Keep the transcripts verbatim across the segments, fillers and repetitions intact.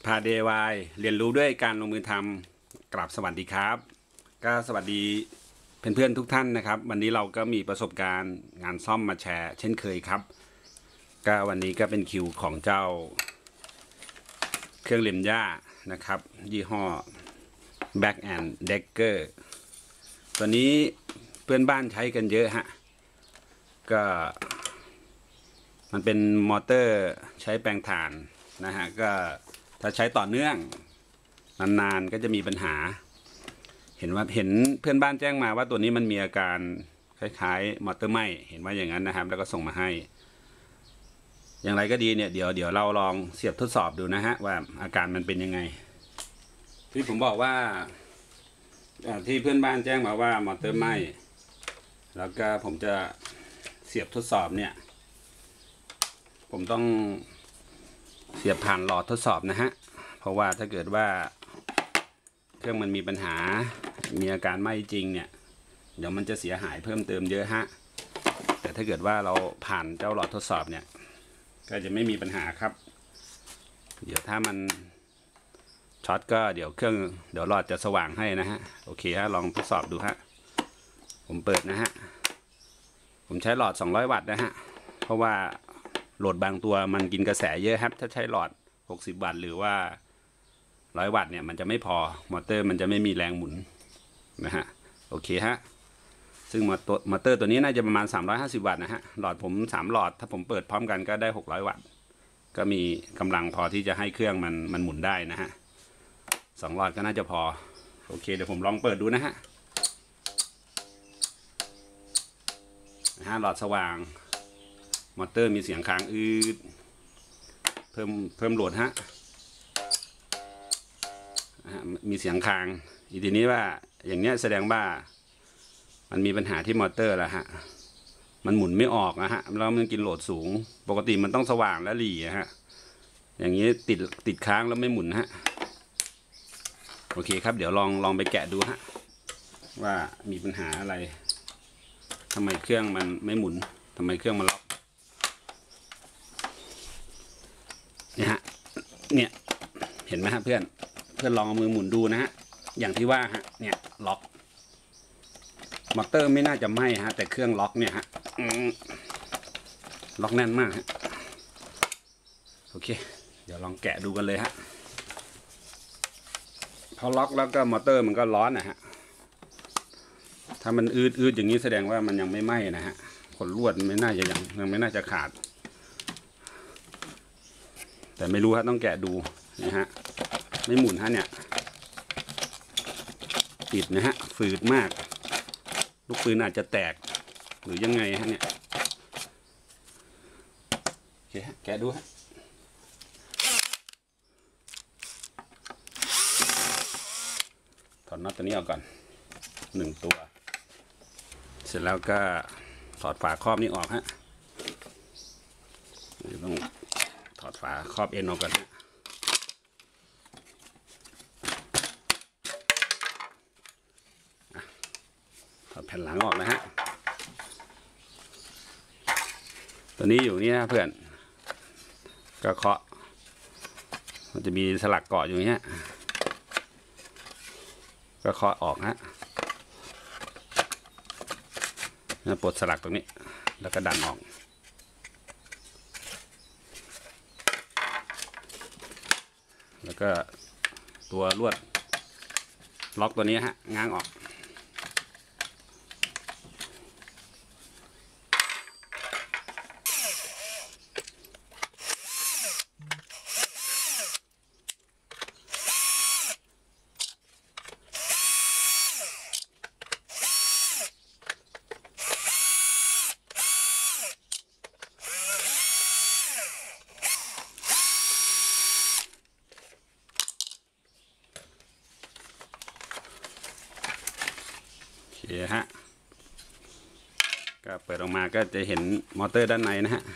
พา ดี ไอ วาย เรียนรู้ด้วยการลงมือทำกราบสวัสดีครับก็สวัสดีเพื่อนๆทุกท่านนะครับวันนี้เราก็มีประสบการณ์งานซ่อมมาแชร์เช่นเคยครับก็วันนี้ก็เป็นคิวของเจ้าเครื่องเล็มหญ้านะครับยี่ห้อ Black and Decker ตัวนี้เพื่อนบ้านใช้กันเยอะฮะก็มันเป็นมอเตอร์ใช้แปลงถ่านนะฮะก็ถ้าใช้ต่อเนื่องนานๆก็จะมีปัญหาเห็นว่าเห็นเพื่อนบ้านแจ้งมาว่าตัวนี้มันมีอาการคล้ายๆมอเตอร์ไหม้เห็นว่าอย่างนั้นนะครับแล้วก็ส่งมาให้อย่างไรก็ดีเนี่ยเดี๋ยวเดี๋ยวเราลองเสียบทดสอบดูนะฮะว่าอาการมันเป็นยังไงที่ผมบอกว่าที่เพื่อนบ้านแจ้งมาว่ามอเตอร์ไหม้แล้วก็ผมจะเสียบทดสอบเนี่ยผมต้องเสียบผ่านหลอดทดสอบนะฮะเพราะว่าถ้าเกิดว่าเครื่องมันมีปัญหามีอาการไหม้จริงเนี่ยเดี๋ยวมันจะเสียหายเพิ่มเติมเยอะฮะแต่ถ้าเกิดว่าเราผ่านเจ้าหลอดทดสอบเนี่ยก็จะไม่มีปัญหาครับเดี๋ยวถ้ามันช็อตก็เดี๋ยวเครื่องเดี๋ยวหลอดจะสว่างให้นะฮะโอเคฮะลองทดสอบดูฮะผมเปิดนะฮะผมใช้หลอดสองร้อยวัตต์นะฮะเพราะว่าโหลดบางตัวมันกินกระแสเยอะครับถ้าใช้หลอดหกสิบวัตต์หรือว่าหนึ่งร้อยวัตต์เนี่ยมันจะไม่พอมอเตอร์มันจะไม่มีแรงหมุนนะฮะโอเคฮะซึ่งมอเตอร์มอเตอร์ตัวนี้น่าจะประมาณสามร้อยห้าสิบวัตต์นะฮะหลอดผมสามหลอดถ้าผมเปิดพร้อมกันก็ได้หกร้อยวัตต์ก็มีกำลังพอที่จะให้เครื่องมันมันหมุนได้นะฮะสองหลอดก็น่าจะพอโอเคเดี๋ยวผมลองเปิดดูนะฮะนะฮะหลอดสว่างมอเตอร์มีเสียงค้างอืดเพิ่มเพิ่มโหลดฮะมีเสียงค้างอีทีนี้ว่าอย่างเนี้ยแสดงว่ามันมีปัญหาที่มอเตอร์แล้วฮะมันหมุนไม่ออกนะฮะแล้วมันกินโหลดสูงปกติมันต้องสว่างและหลีฮะอย่างนี้ติดติดค้างแล้วไม่หมุนฮะโอเคครับเดี๋ยวลองลองไปแกะดูฮะว่ามีปัญหาอะไรทำไมเครื่องมันไม่หมุนทำไมเครื่องมันล็อกเนี่ยฮะเนี่ยเห็นไหมฮะเพื่อนเพื่อนลองเอามือหมุนดูนะฮะอย่างที่ว่าฮะเนี่ยล็อกมอเตอร์ไม่น่าจะไหม้ฮะแต่เครื่องล็อกเนี่ยฮะล็อกแน่นมากฮะโอเคเดี๋ยวลองแกะดูกันเลยฮะพอล็อกแล้วก็มอเตอร์มันก็ร้อนนะฮะถ้ามันอืดอืดอย่างนี้แสดงว่ามันยังไม่ไหม้นะฮะขนลวดไม่น่าจะยังยังไม่น่าจะขาดแต่ไม่รู้ฮะต้องแกะดูนะฮะไม่หมุนฮะเนี่ยติดนะฮะฝืดมากลูกปืนอาจจะแตกหรือยังไงฮะเนี่ยโอเคฮะแกะดูฮะถอดน็อตตัวนี้ออกก่อนหนึ่งตัวเสร็จแล้วก็ถอดฝาครอบนี้ออกฮะต้องถอดฝาครอบเอ็นออกก่อนฮะถอดแผ่นหลังออกนะฮะตัวนี้อยู่นี่นะเพื่อนก็เคาะมันจะมีสลักเกาะอยู่เนี้ยก็เคาะออกฮะปลดสลักตรงนี้แล้วก็ดันออกแล้วก็ตัวลวดล็อกตัวนี้ฮะง้างออกโอเคฮะก็เปิดออกมาก็จะเห็นมอเตอร์ด้านในนะฮะ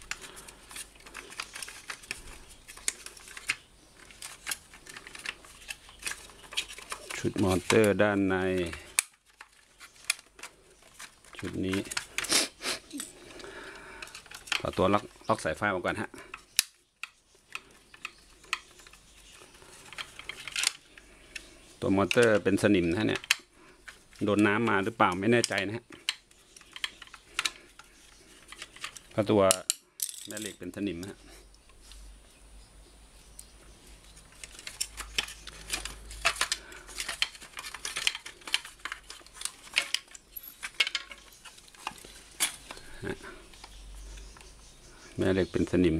ชุดมอเตอร์ด้านในชุดนี้ต่อตัวล็อกล็อกสายไฟออกก่อนฮะตัวมอเตอร์เป็นสนิมนะเนี่ยโดนน้ำมาหรือเปล่าไม่แน่ใจนะฮะเพราะตัวแม่เหล็กเป็นสนิมฮะแม่เหล็กเป็นสนิม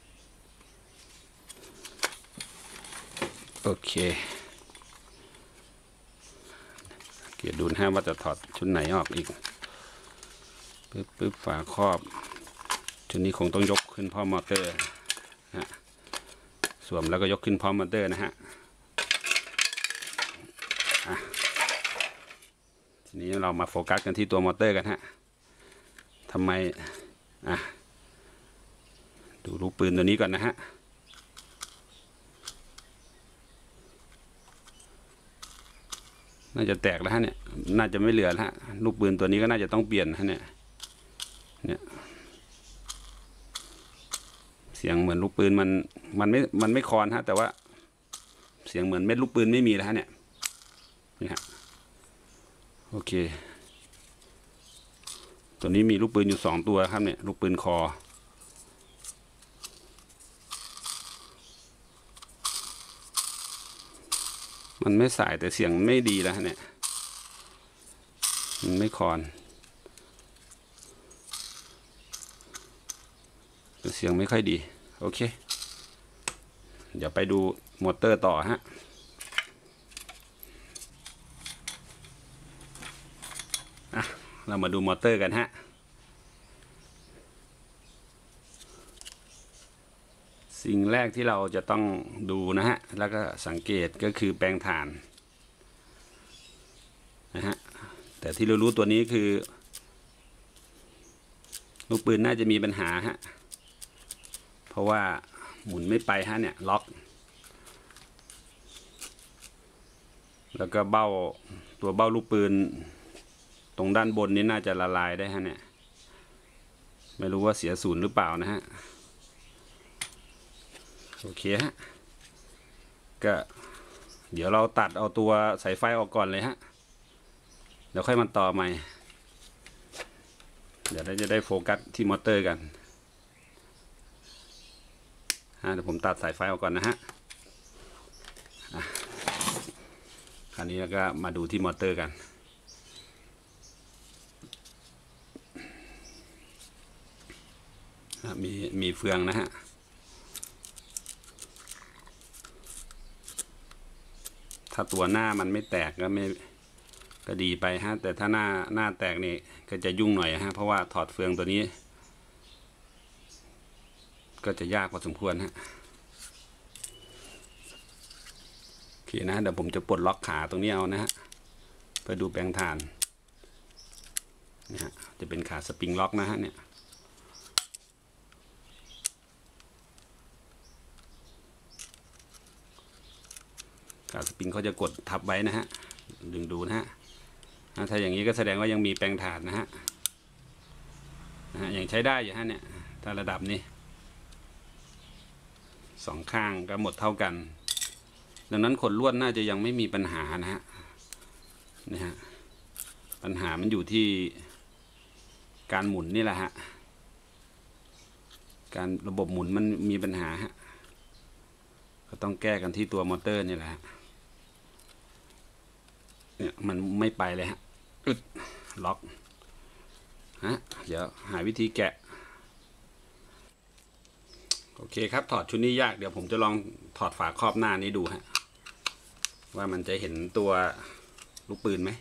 โอเคเกียร์ดูนะฮะว่าจะถอดชุดไหนออกอีกปึ๊บปึ๊บฝาครอบชุดนี้คงต้องยกขึ้นพร้อมมอเตอร์ฮะสวมแล้วก็ยกขึ้นพร้อมมอเตอร์นะฮะทีนี้เรามาโฟกัสกันที่ตัวมอเตอร์กันฮะทำไมอ่ะดูลูกปืนตัวนี้ก่อนนะฮะน่าจะแตกแล้วฮะเนี่ยน่าจะไม่เหลือแล้วฮะลูกปืนตัวนี้ก็น่าจะต้องเปลี่ยนฮะเนี่ยเนี่ยเสียงเหมือนลูกปืนมันมันไม่มันไม่คอนฮะแต่ว่าเสียงเหมือนเม็ดลูกปืนไม่มีแล้วฮะเนี่ยนี่ฮะโอเคตัวนี้มีลูกปืนอยู่สองตัวครับเนี่ยลูกปืนคอมันไม่สายแต่เสียงไม่ดีแล้วเนี่ยมันไม่คอนเสียงไม่ค่อยดีโอเคเดี๋ยวไปดูมอเตอร์ต่อฮะอ่ะเรามาดูมอเตอร์กันฮะสิ่งแรกที่เราจะต้องดูนะฮะแล้วก็สังเกตก็คือแปลงถ่านนะฮะแต่ที่เรารู้ตัวนี้คือลูกปืนน่าจะมีปัญหาฮะเพราะว่าหมุนไม่ไปฮะเนี่ยล็อกแล้วก็เบ้าตัวเบ้าลูกปืนตรงด้านบนนี้น่าจะละลายได้ฮะเนี่ยไม่รู้ว่าเสียศูนย์หรือเปล่านะฮะโอเคฮะก็เดี๋ยวเราตัดเอาตัวสายไฟออกก่อนเลยฮะเดี๋ยวค่อยมาต่อใหม่เดี๋ยวเราจะได้โฟกัสที่มอเตอร์กันฮะเดี๋ยวผมตัดสายไฟออกก่อนนะฮะคราวนี้เราก็มาดูที่มอเตอร์กันมีมีเฟืองนะฮะถ้าตัวหน้ามันไม่แตกก็ไม่ก็ดีไปฮะแต่ถ้าหน้าหน้าแตกนี่ก็จะยุ่งหน่อยฮะเพราะว่าถอดเฟืองตัวนี้ก็จะยากพอสมควรฮะโอเคนะเดี๋ยวผมจะปลดล็อกขาตรงนี้เอานะฮะเพื่อดูแปลงถ่านนะฮะจะเป็นขาสปริงล็อกนะฮะเนี่ยขาสปริงเขาจะกดทับไว้นะฮะดึงดูนะฮะถ้าอย่างนี้ก็แสดงว่ายังมีแปลงถ่านนะฮะนะฮะยังใช้ได้อยู่ฮะเนี่ยถ้าระดับนี้สองข้างก็หมดเท่ากันดังนั้นขนลวดน่าจะยังไม่มีปัญหานะฮะนี่ฮะปัญหามันอยู่ที่การหมุนนี่แหละฮะการระบบหมุนมันมีปัญหาฮะก็ต้องแก้กันที่ตัวมอเตอร์นี่แหละฮะเนี่ยมันไม่ไปเลยฮะอึดล็อกฮะเดี๋ยวหาวิธีแกะโอเคครับถอดชุดนี้ยากเดี๋ยวผมจะลองถอดฝาครอบหน้านี้ดูฮะว่ามันจะเห็นตัวลูกปืนไหม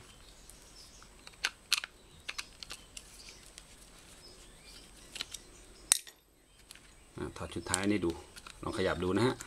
ถอดชุดท้ายนี่ดูลองขยับดูนะฮะ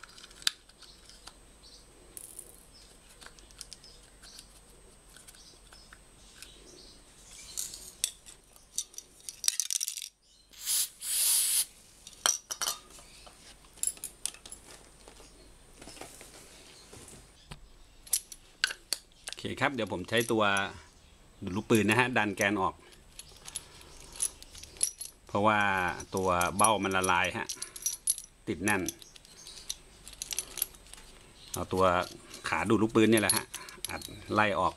โอเคครับเดี๋ยวผมใช้ตัวดูดลูกปืนนะฮะดันแกนออกเพราะว่าตัวเบ้ามันละลายฮะติดแน่นเอาตัวขาดูดลูกปืนนี่แหละฮะอัดไล่ออก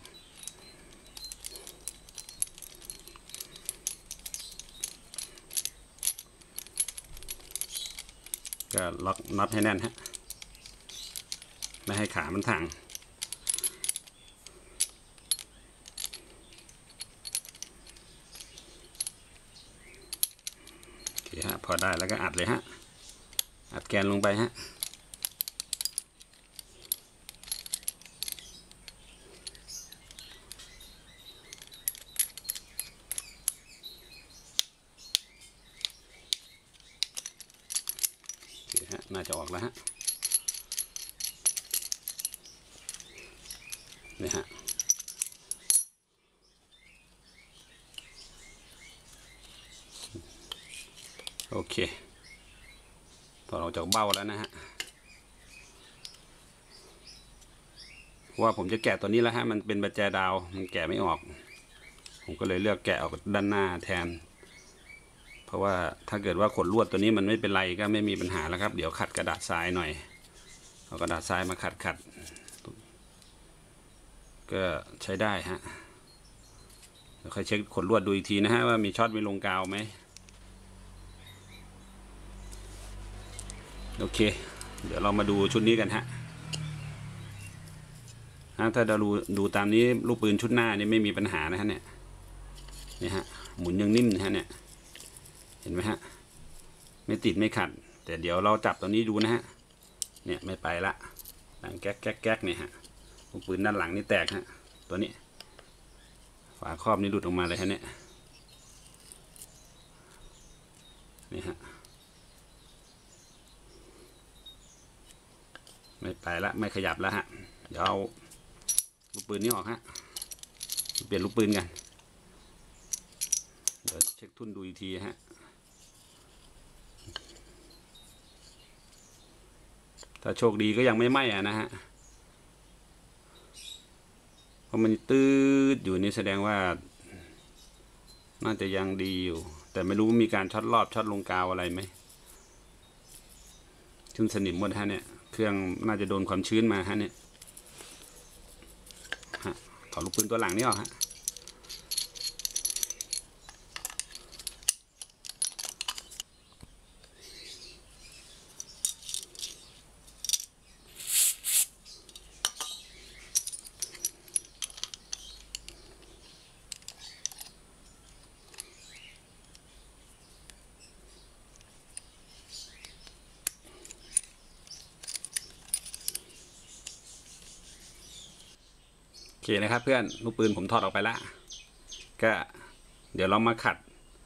ก็ล็อกน็อตให้แน่นฮะไม่ให้ขามันถ่างโอเคฮะพอได้แล้วก็อัดเลยฮะอัดแกนลงไปฮะน่าจะออกแล้วฮะนี่ฮะโอเคพอเราจากเบ้าแล้วนะฮะว่าผมจะแกะตัวนี้แล้วฮะมันเป็นประแจดาวมันแกะไม่ออกผมก็เลยเลือกแกะออกด้านหน้าแทนเพราะว่าถ้าเกิดว่าขนลวดตัวนี้มันไม่เป็นไรก็ไม่มีปัญหาแล้วครับเดี๋ยวขัดกระดาษทรายหน่อยเอากระดาษทรายมาขัดขัดก็ใช้ได้ฮะเดี๋ยวค่อยเช็คขนลวดดูอีกทีนะฮะว่ามีช็อตมีลงกาวไหมโอเคเดี๋ยวเรามาดูชุดนี้กันฮะถ้าเราดูดูตามนี้ลูกปืนชุดหน้านี่ไม่มีปัญหานะฮะเนี่ยนี่ฮะหมุนยังนิ่มนะฮะเนี่ยเห็นไหมฮะไม่ติดไม่ขัดแต่เดี๋ยวเราจับตัวนี้ดูนะฮะเนี่ยไม่ไปละดังแก๊กแก๊กแก๊กเนี่ยฮะลูกปืนด้านหลังนี่แตกฮะตัวนี้ฝาครอบนี่หลุดออกมาเลยฮะเนี่ยนี่ฮะไม่ไปละไม่ขยับแล้วฮะเดี๋ยวเอาลูกปืนนี้ออกฮะเปลี่ยนลูกปืนกันเดี๋ยวเช็คทุ่นดูอีกทีฮะถ้าโชคดีก็ยังไม่ไหม้อะนะฮะเพราะมันตืดอยู่นี่แสดงว่าน่าจะยังดีอยู่แต่ไม่รู้มีการช็อตรอบช็อตลงกาวอะไรไหมชุ่มสนิมหมดฮะเนี่ยเครื่องน่าจะโดนความชื้นมาฮะเนี่ยฮะถอดลูกปืนตัวหลังนี่ออกฮะโอเคนะครับเพื่อนลูกปืนผมถอดออกไปแล้วก็เดี๋ยวเรามาขัด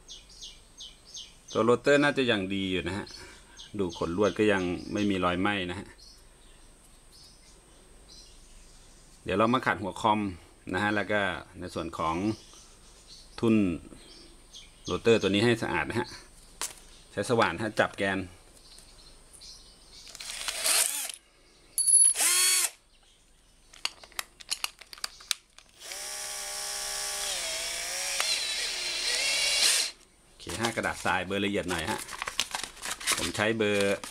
ตัวโรเตอร์น่าจะยังดีอยู่นะฮะดูขนลวดก็ยังไม่มีรอยไหม้นะฮะเดี๋ยวเรามาขัดหัวคอมนะฮะแล้วก็ในส่วนของทุ่นโรเตอร์ตัวนี้ให้สะอาดนะฮะใช้สว่านฮะจับแกนโอเคฮะกระดาษทรายเบอร์ละเอียดหน่อยฮะผมใช้เบอร์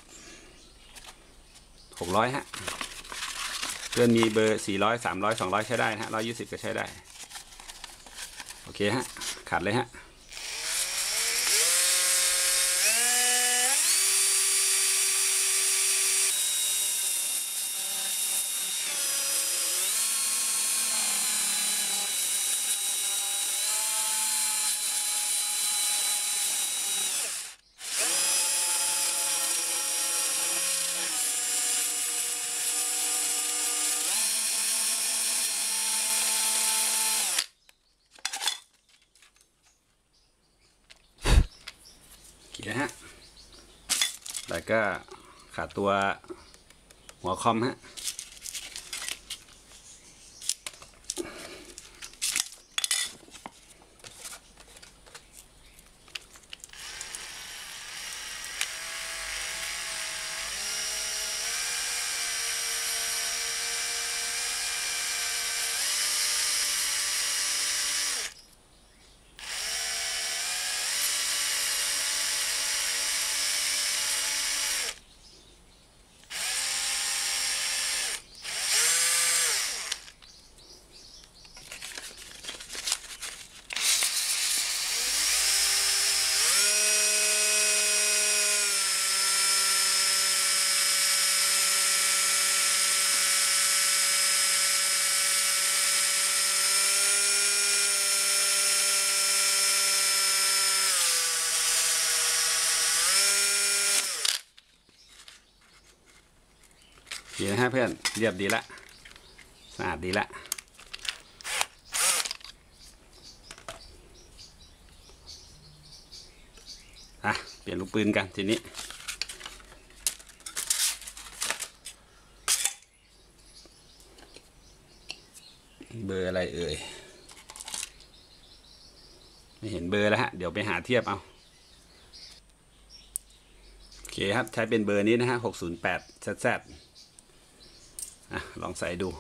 หกร้อยฮะเพื่อนมีเบอร์สี่ร้อย สามร้อย สองร้อยใช้ได้ฮะหนึ่งร้อยยี่สิบก็ใช้ได้โอเคฮะขัดเลยฮะนะฮะแล้วก็ขาดตัวหัวคอมฮะดีนะฮะเพื่อนเรียบดีละสะอาดดีละอ่ะเปลี่ยนลูกปืนกันทีนี้เบอร์อะไรเอ่ยไม่เห็นเบอร์แล้วฮะเดี๋ยวไปหาเทียบเอาโอเคครับใช้เป็นเบอร์นี้นะฮะหกศูนย์แปด แซด แซด อ่ะลองใส่ดู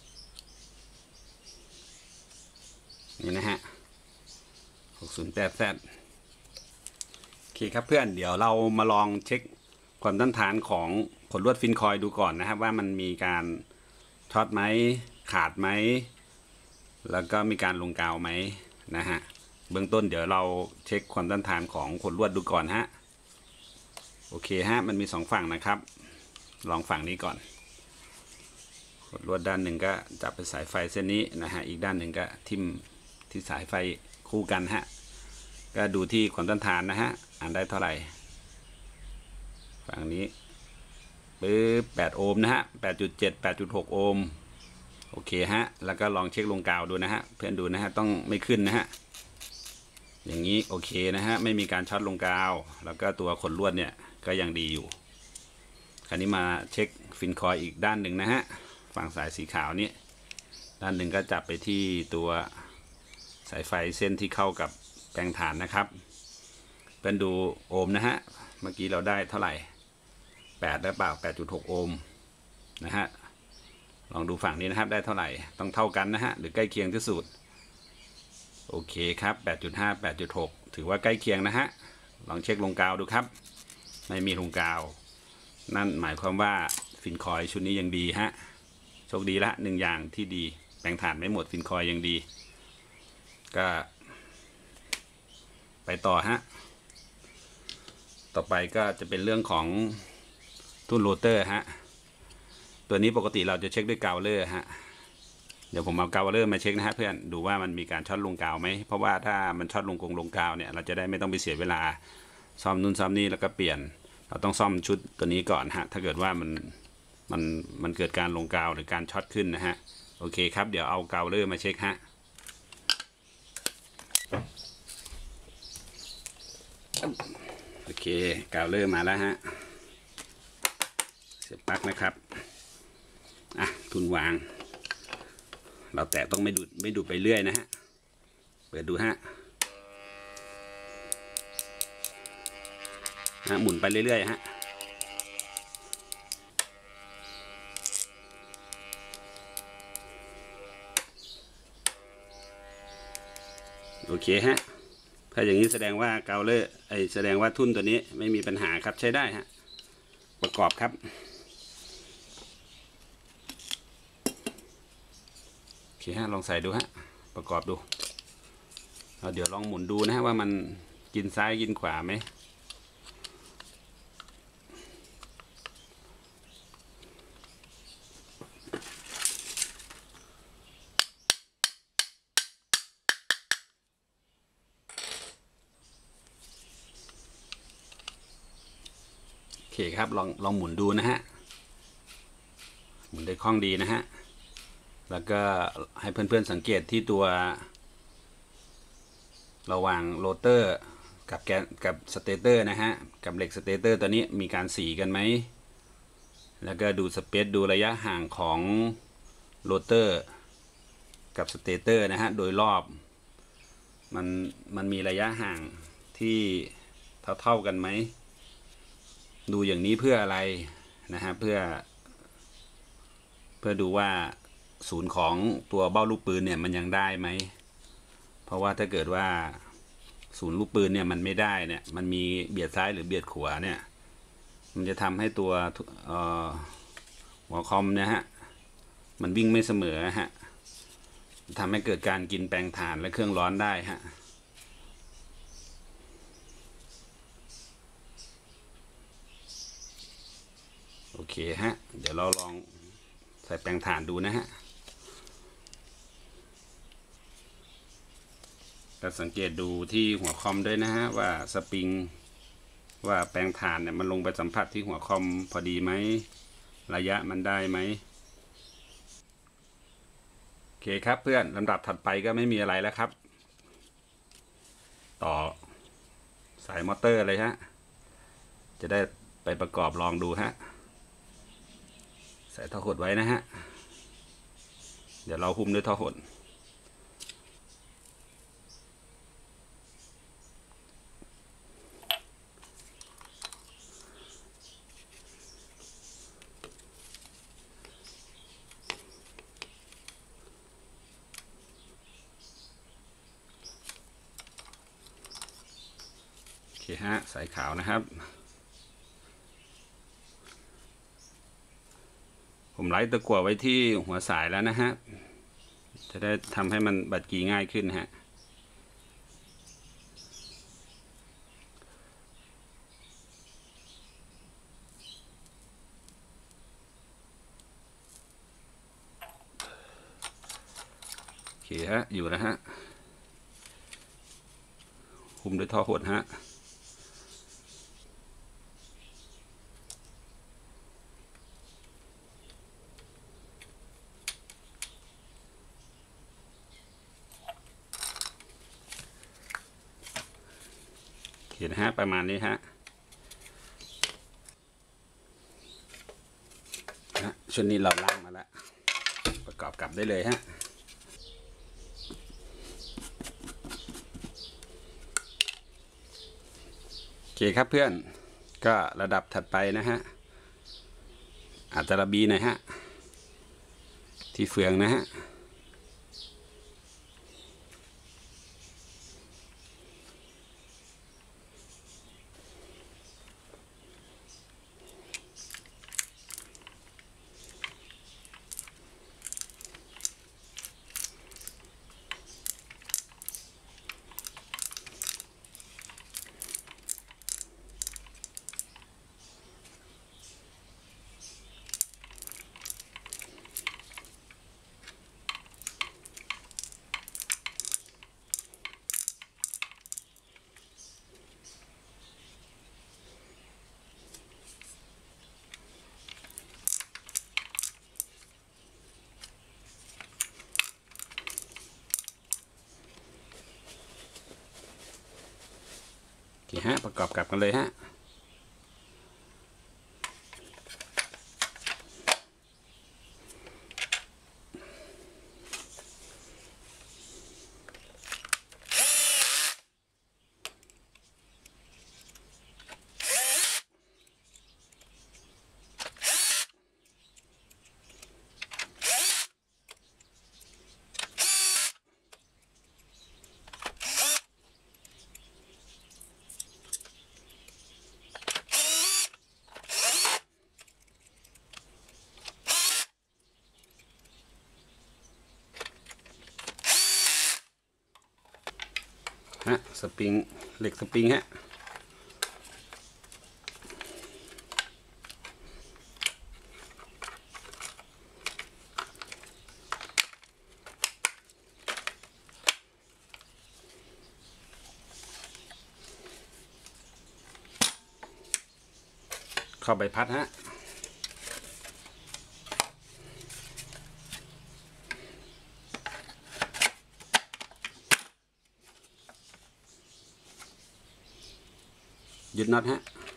นี่นะฮะหกศูนย์แปด แซด โอเคครับเพื่อนเดี๋ยวเรามาลองเช็คความต้านทานของขนลวดฟินคอยดูก่อนนะครับว่ามันมีการช็อตไหมขาดไหมแล้วก็มีการลงกาวไหมนะฮะเบื้องต้นเดี๋ยวเราเช็คความต้านทานของขนลวดดูก่อนฮะโอเคฮะมันมีสองฝั่งนะครับลองฝั่งนี้ก่อนขนลวดด้านหนึ่งก็จับไปสายไฟเส้นนี้นะฮะอีกด้านหนึ่งก็ทิ่มที่สายไฟคู่กันฮะก็ดูที่ความต้านทานนะฮะอ่านได้เท่าไหร่ฝั่งนี้ปึ๊บแปดโอห์มนะฮะ แปดจุดเจ็ด แปดจุดหก โอห์มโอเคฮะแล้วก็ลองเช็คลงกาวดูนะฮะเพื่อนดูนะฮะต้องไม่ขึ้นนะฮะอย่างนี้โอเคนะฮะไม่มีการช็อตลงกาวแล้วก็ตัวขนลวดเนี่ยก็ยังดีอยู่คราวนี้มาเช็คฟินคอยอีกด้านหนึ่งนะฮะฝั่งสายสีขาวนี้ด้านหนึ่งก็จับไปที่ตัวสายไฟเส้นที่เข้ากับแปลงฐานนะครับเป็นดูโอห์มนะฮะเมื่อกี้เราได้เท่าไหร่แปดได้เปล่า แปดจุดหก โอห์มนะฮะลองดูฝั่งนี้นะครับได้เท่าไหร่ต้องเท่ากันนะฮะหรือใกล้เคียงที่สุดโอเคครับ แปดจุดห้า แปดจุดหก ถือว่าใกล้เคียงนะฮะลองเช็คลงกาวดูครับไม่มีลงกาวนั่นหมายความว่าฟินคอยชุดนี้ยังดีฮะโชคดีละหนึ่งอย่างที่ดีแปลงฐานไม่หมดฟินคอยยังดีก็ไปต่อฮะต่อไปก็จะเป็นเรื่องของทุ่นโรเตอร์ฮะตัวนี้ปกติเราจะเช็คด้วยกาวเลอร์ฮะเดี๋ยวผมเอากาวเลอร์มาเช็คนะฮะเพื่อนดูว่ามันมีการช็อตลงกาวไหมเพราะว่าถ้ามันช็อตลงกงลงกาวเนี่ยเราจะได้ไม่ต้องไปเสียเวลาซ่อมนู่นซ่อมนี่แล้วก็เปลี่ยนเราต้องซ่อมชุดตัวนี้ก่อนฮะถ้าเกิดว่ามันมันมันเกิดการลงกาวหรือการช็อตขึ้นนะฮะโอเคครับเดี๋ยวเอากาวเลอร์มาเช็คฮะโอเคกาวเลอร์มาแล้วฮะเสียบปลั๊กนะครับอ่ะทุนวางเราแตะต้องไม่ดูดไม่ดูดไปเรื่อยนะฮะเปิดดูฮะฮะหมุนไปเรื่อยๆฮะโอเคฮะถ้าอย่างนี้แสดงว่ากาวเลอร์ไอแสดงว่าทุ่นตัวนี้ไม่มีปัญหาครับใช้ได้ฮะประกอบครับโอเคฮะลองใส่ดูฮะประกอบดูเดี๋ยวลองหมุนดูนะฮะว่ามันกินซ้ายกินขวาไหมโอเคครับลองลองหมุนดูนะฮะหมุนได้คล่องดีนะฮะแล้วก็ให้เพื่อนๆสังเกตที่ตัวระหว่างโรเตอร์กับแกนกับสเตเตอร์นะฮะกับเหล็กสเตเตอร์ตัวนี้มีการสีกันไหมแล้วก็ดูสเปซดูระยะห่างของโรเตอร์กับสเตเตอร์นะฮะโดยรอบมันมันมีระยะห่างที่เท่าเท่ากันไหมดูอย่างนี้เพื่ออะไรนะฮะเพื่อเพื่อดูว่าศูนย์ของตัวเบ้าลูกปืนเนี่ยมันยังได้ไหมเพราะว่าถ้าเกิดว่าศูนย์ลูกปืนเนี่ยมันไม่ได้เนี่ยมันมีเบียดซ้ายหรือเบียดขวาเนี่ยมันจะทำให้ตัวหัวคอมเนี่ยฮะมันวิ่งไม่เสมอฮะทำให้เกิดการกินแปลงถ่านและเครื่องร้อนได้ฮะโอเคฮะเดี๋ยวเราลองใส่แปลงถ่านดูนะฮะก็สังเกตดูที่หัวคอมด้วยนะฮะว่าสปริงว่าแปลงถ่านเนี่ยมันลงไปสัมผัสที่หัวคอมพอดีไหมระยะมันได้ไหมโอเคครับเพื่อนลำดับถัดไปก็ไม่มีอะไรแล้วครับต่อสายมอเตอร์เลยฮะจะได้ไปประกอบลองดูฮะใส่ท่อหดไว้นะฮะเดี๋ยวเราหุ้มด้วยท่อหดโอเคฮะสายขาวนะครับผมไล่ตะกั่วไว้ที่หัวสายแล้วนะฮะจะได้ทำให้มันบัดกีง่ายขึ้นฮะโอเคฮะอยู่นะฮะหุ้มด้วยท่อหดฮะเห็นฮะประมาณนี้ฮะนะชุดนี้เราล้างมาแล้วประกอบกลับได้เลยฮะโอเคครับเพื่อนก็ระดับถัดไปนะฮะอาจจะระบีหน่อยฮะที่เฟืองนะฮะโอเคฮะประกอบกลับกันเลยฮะฮะสปริงเหล็กสปริงฮะเข้าใบพัดฮะยึดน็อตฮะ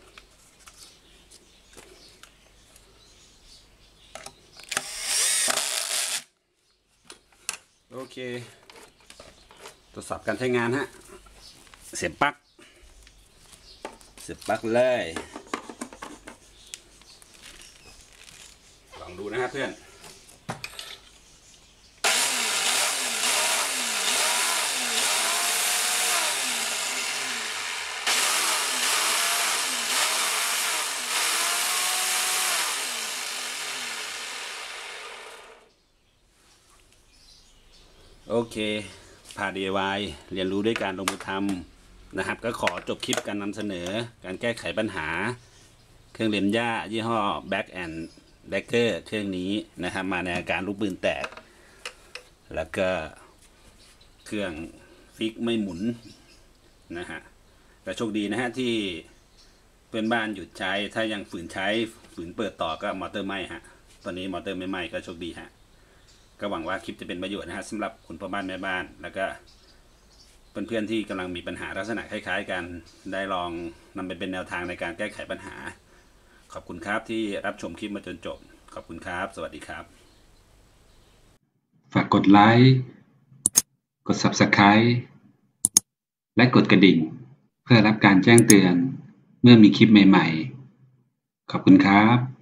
โอเคทดสอบการใช้งานฮะเสียบปลั๊กเสียบปลั๊กเลยลองดูนะฮะเพื่อนโอเคพา ดี ไอ วาย เรียนรู้ด้วยการลงมือทำนะครับก็ขอจบคลิปการนำเสนอการแก้ไขปัญหาเครื่องเล็มหญ้ายี่ห้อ Black and Decker เครื่องนี้นะครับมาในอาการลูกปืนแตกแล้วก็เครื่องฟิกไม่หมุนนะฮะแต่โชคดีนะฮะที่เพื่อนบ้านหยุดใช้ถ้ายังฝืนใช้ฝืนเปิดต่อก็มอเตอร์ไหม้ฮะตอนนี้มอเตอร์ไม่ไหม้ก็โชคดีฮะก็หวังว่าคลิปจะเป็นประโยชน์นะฮะสำหรับคุณพ่อบ้านแม่บ้านแล้วก็เพื่อนๆที่กำลังมีปัญหาลักษณะคล้ายๆกันได้ลองนำไปเป็นแนวทางในการแก้ไขปัญหาขอบคุณครับที่รับชมคลิปมาจนจบขอบคุณครับสวัสดีครับฝากกดไลค์กด ซับสไครบ์ และกดกระดิ่งเพื่อรับการแจ้งเตือนเมื่อมีคลิปใหม่ๆขอบคุณครับ